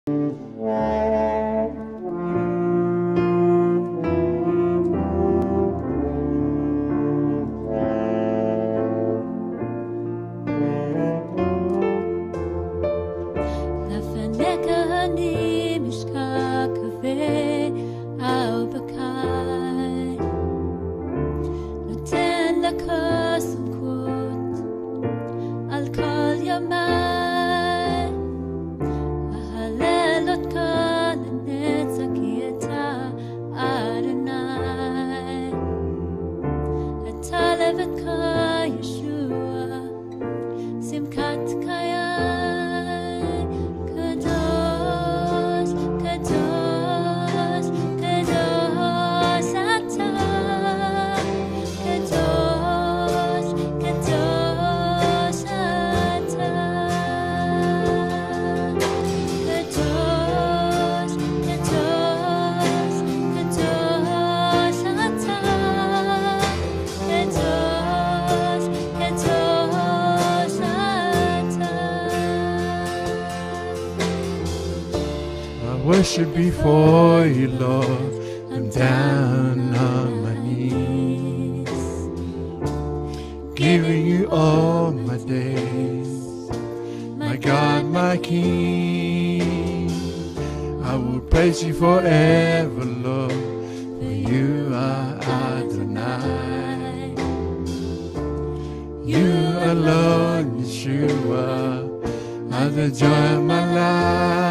Worship before you, Lord. I'm down on my knees, giving you all my days, my God, my King. I will praise you forever, Lord, for you are Adonai. You alone, Yeshua, are the joy of my life.